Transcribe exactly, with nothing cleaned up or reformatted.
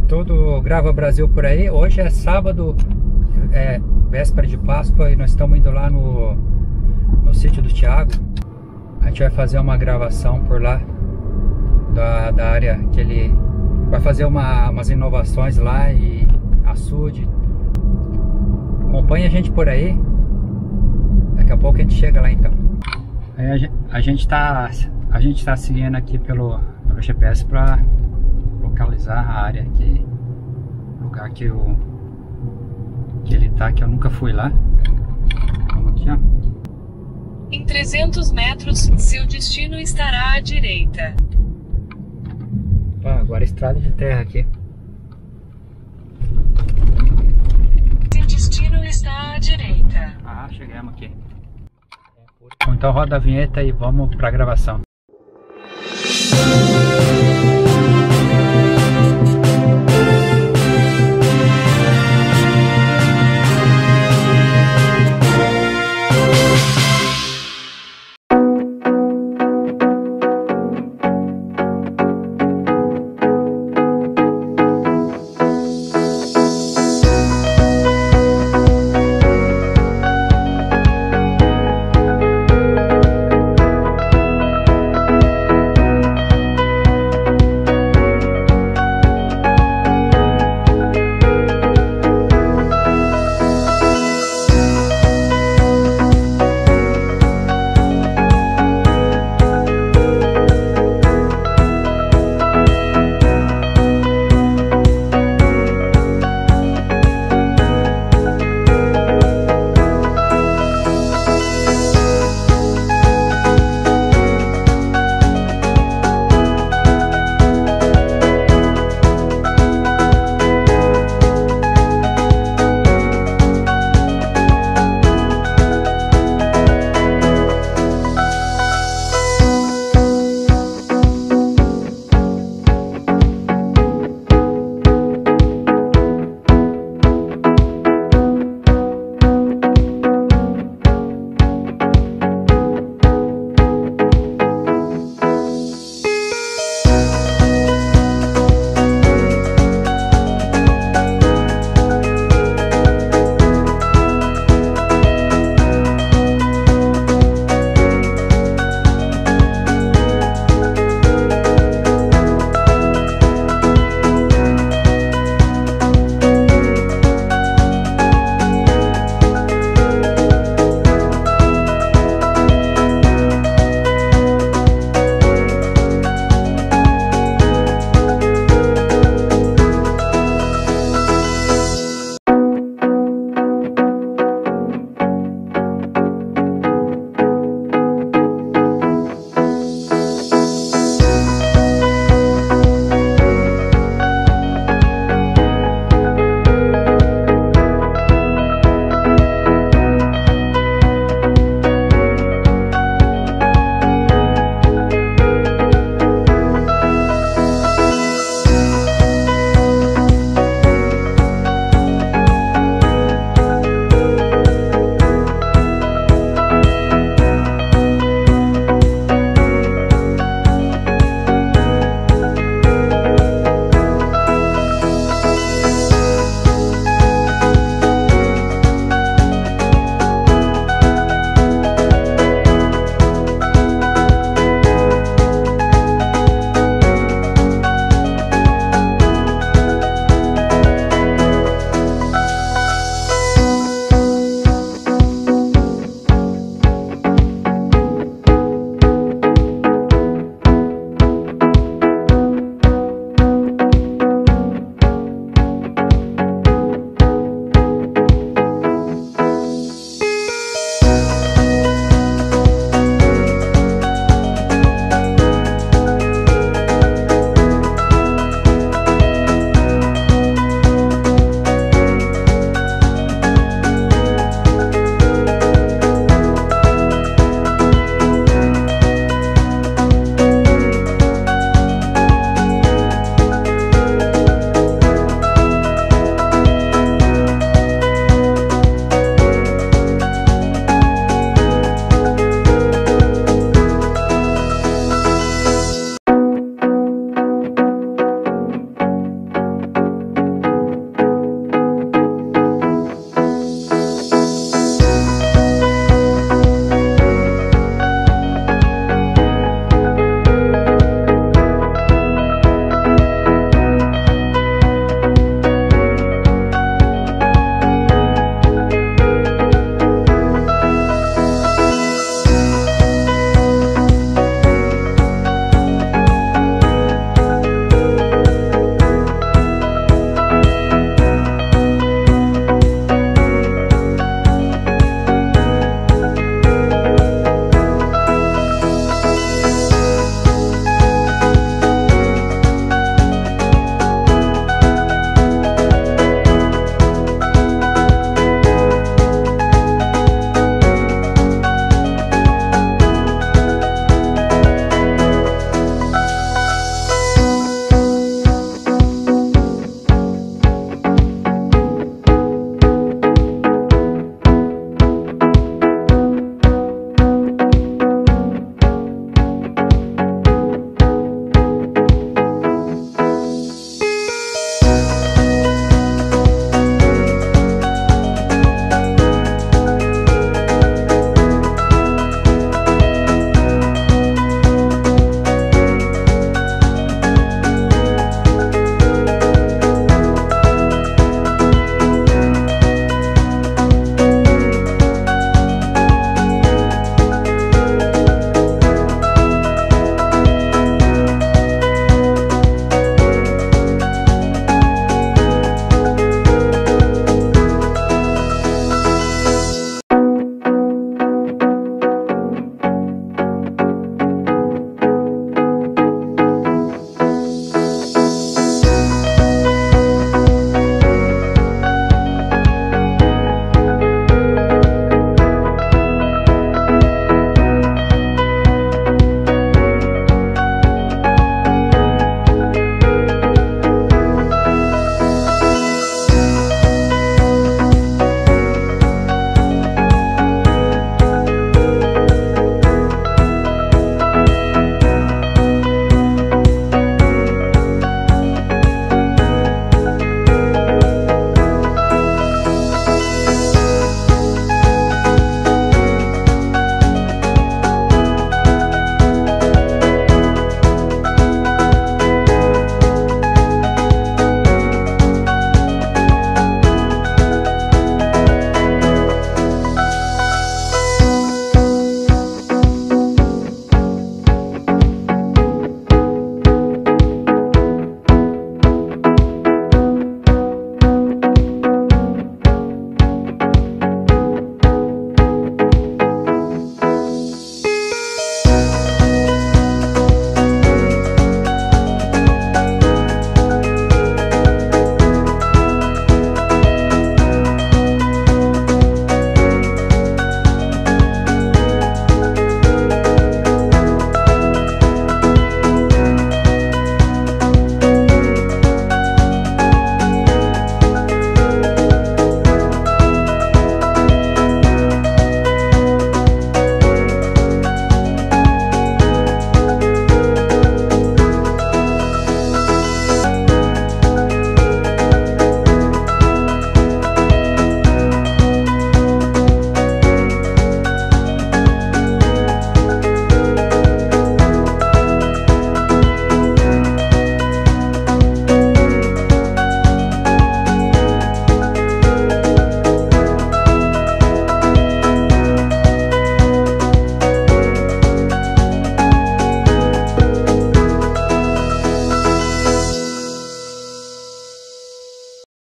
todo Grava Brasil por aí. Hoje é sábado, é véspera de Páscoa, e nós estamos indo lá no, no sítio do Thiago. A gente vai fazer uma gravação por lá da, da área que ele vai fazer uma, umas inovações lá e açude. Acompanhe a gente por aí. Daqui a pouco a gente chega lá então. Aí a gente, a gente tá a gente tá seguindo aqui pelo, pelo G P S para localizar a área que lugar que o que ele tá, que eu nunca fui lá. Vamos aqui, ó. Em trezentos metros, seu destino estará à direita. Ah, agora é estrada de terra aqui. Seu destino está à direita. Ah, chegamos aqui. Então roda a vinheta e vamos pra gravação.